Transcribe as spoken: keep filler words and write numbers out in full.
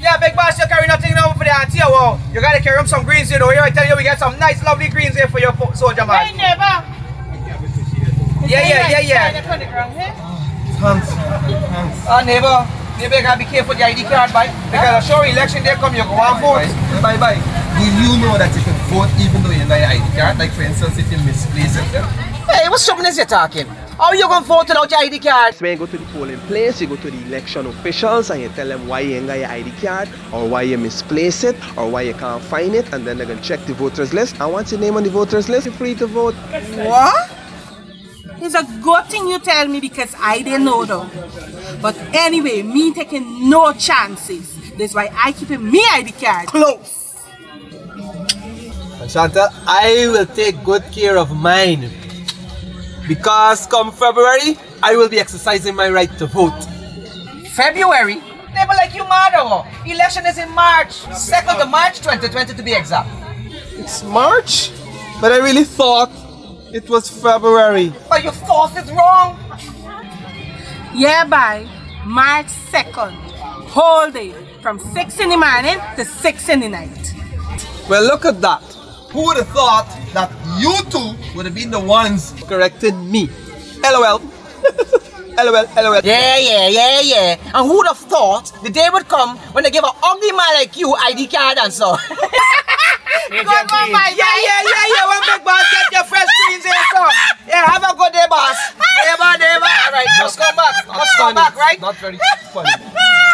Yeah, big boss, you carry nothing now for the auntie. Wow. You gotta carry him some greens, you know. Here I tell you, we got some nice, lovely greens here for your soldier man. Hey, neighbor. Yeah, yeah, yeah, yeah. Thanks. Thanks. Uh, neighbor, neighbor, you gotta be careful with the I D card, bye. Because I'm sure election day come, you go and vote. Bye bye. Will you know that you can vote even though you don't have your I D card? Like for instance, if you misplace it. Hey, what stupidness you talking? How you gonna vote without your I D card? So when you go to the polling place, you go to the election officials and you tell them why you ain't got your I D card, or why you misplace it, or why you can't find it, and then they're gonna check the voters list. And once your name on the voters list, you're free to vote. What? It's a good thing you tell me because I didn't know though. But anyway, me taking no chances. That's why I keeping me I D card close. And Chantal, I will take good care of mine. Because come February, I will be exercising my right to vote. February? Neighbor, like you mad or? Election is in March. second of March twenty twenty to be exact. It's March? But I really thought it was February. But your thought is wrong. Yeah, by March second, whole day, from six in the morning to six in the night. Well, look at that. Who would have thought that you two would have been the ones Correcting me. LOL. LOL, LOL. Yeah, yeah, yeah, yeah. And who would have thought the day would come when they give a ugly man like you I D card and so? Good one, bye, Yeah, yeah, yeah, yeah. One big boss, get your fresh greens here, so. Yeah, have a good day, boss. Neighbor, neighbor. All right, just come back. Just come back, right? Not very funny.